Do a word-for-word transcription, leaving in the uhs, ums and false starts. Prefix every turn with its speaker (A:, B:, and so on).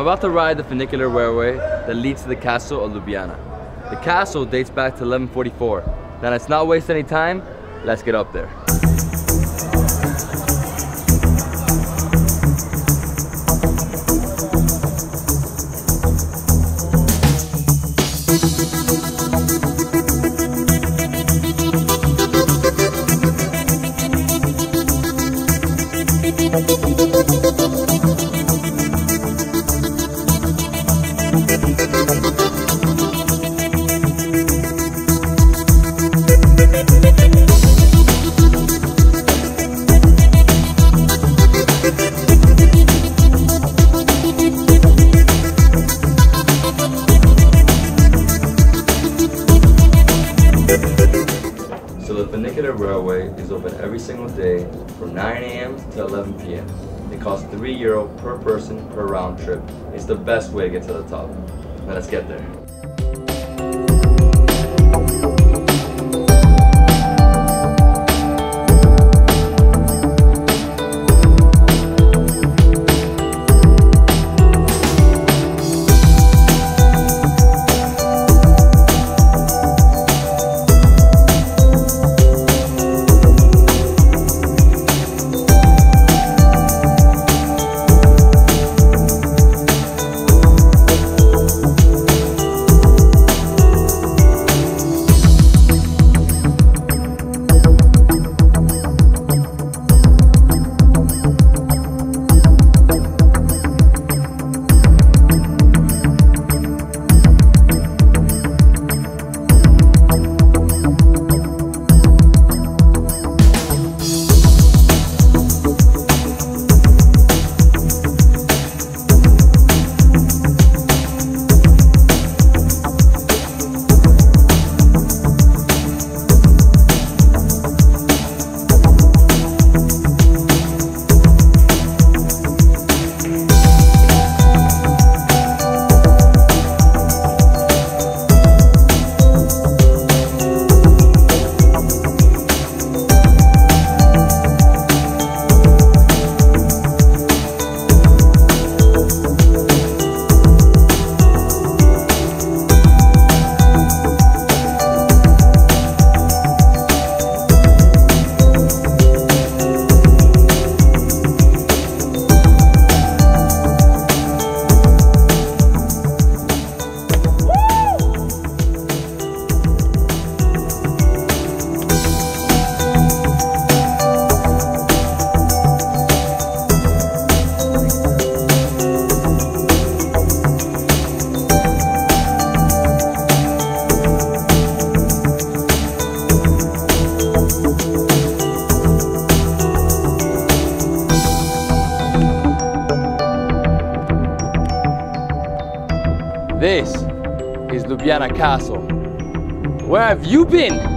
A: about to ride the funicular railway that leads to the castle of Ljubljana. The castle dates back to eleven forty-four. Now let's not waste any time, let's get up there. So the funicular railway is open every single day from nine A M to eleven P M It costs three euro per person per round trip. It's the best way to get to the top. Now let's get there. This is Ljubljana Castle. Where have you been?